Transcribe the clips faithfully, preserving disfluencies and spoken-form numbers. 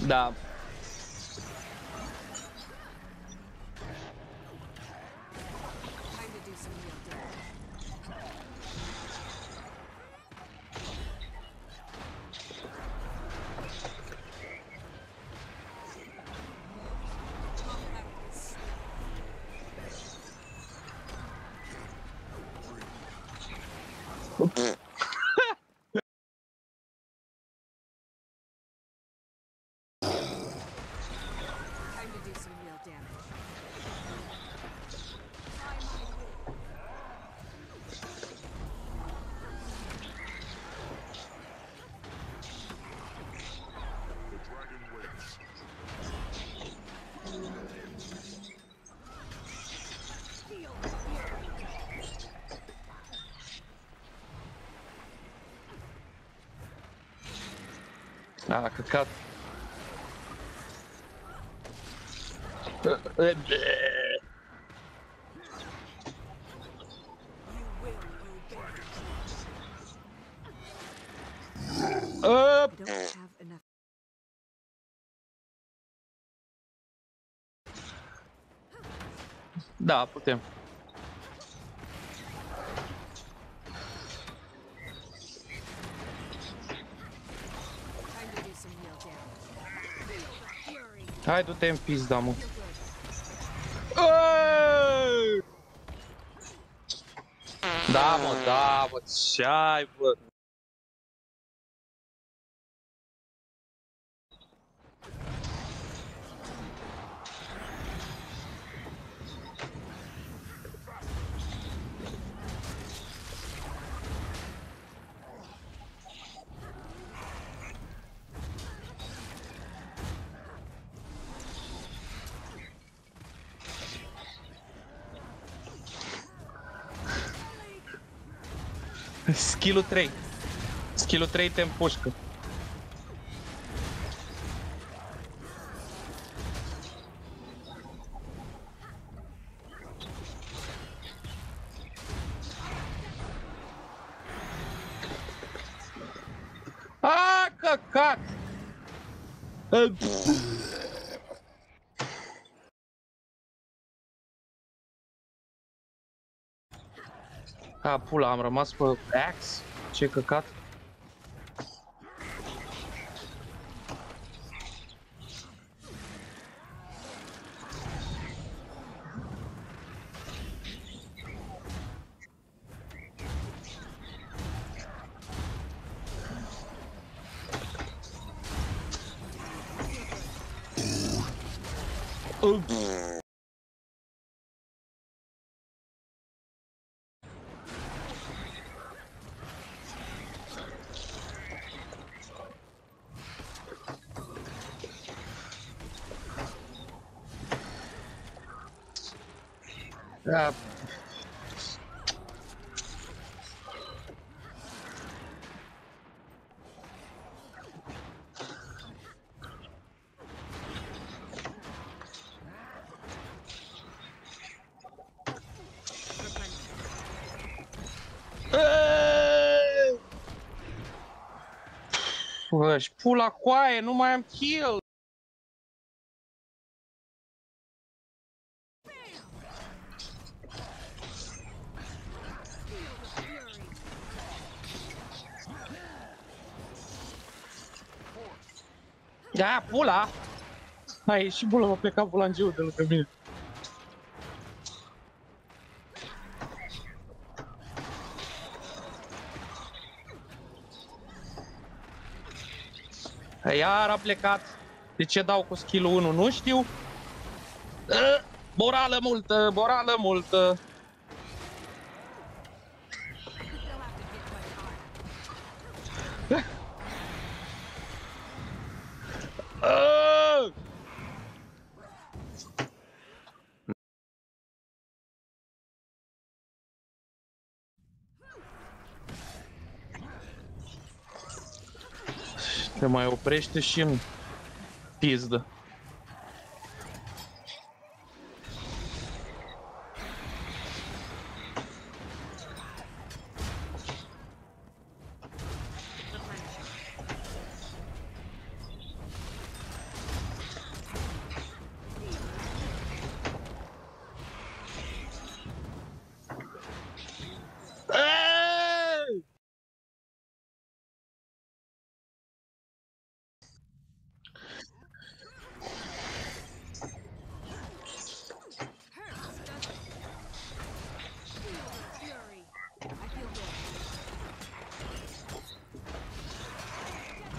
Da. A, căcat. Da, putem. Hai, du-te în pizda, mă. Da, mă, da, mă, ce-ai, bă? Skill-ul trei. Skill-ul trei te împușcă. A, căcat! A, pula, am rămas pe axe? Ce căcat? Da. Bă, și pula coaie, nu mai am kill. Da, pula! A ieșit pula, m-a plecat bulangiul de lângă mine. Iar a plecat. De ce dau cu skill-ul unu? Nu știu. Morală multă, morală multă. Te mai oprește și în pizdă.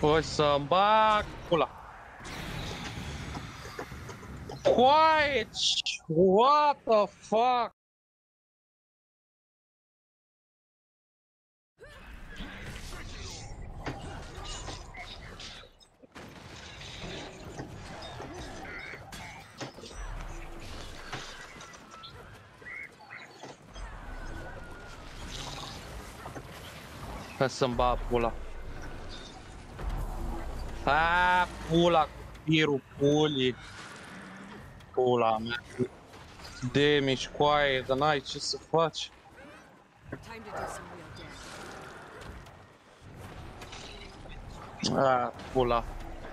O să-mi bag pula. Quiet! What the fuck? Hai să-mi bag pula. Ha, pula cu tirul pulii. Pula mea. Damage, coaie, dar n-ai ce să faci. Ah, pula.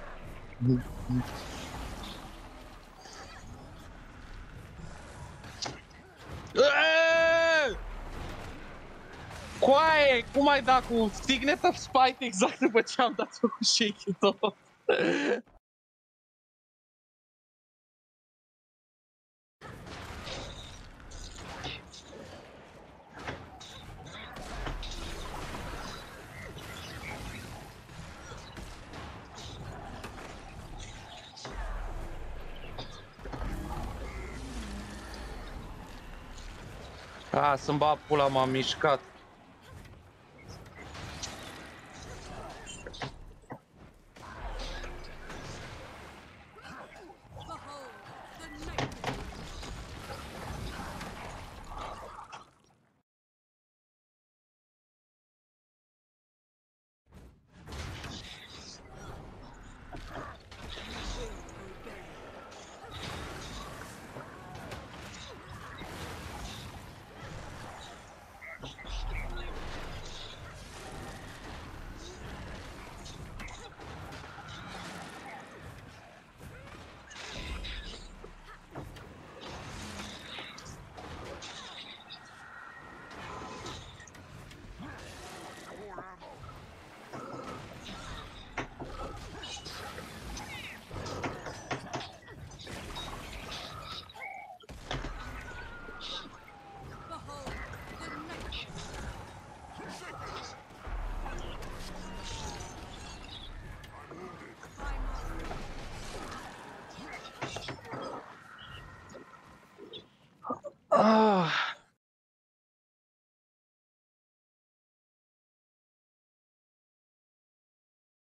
Coaie, cum ai dat cu Signet of Spite exact după ce am dat-o cu Shake It Off? Ah, să-mi bag pula, m-am mișcat. Ah.